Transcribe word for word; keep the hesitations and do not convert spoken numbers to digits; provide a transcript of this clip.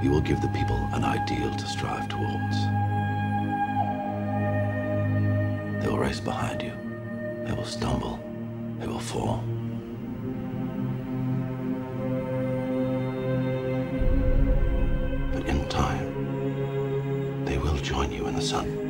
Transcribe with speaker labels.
Speaker 1: You will give the people an ideal to strive towards. They will race behind you. They will stumble. They will fall. But in time, they will join you in the sun.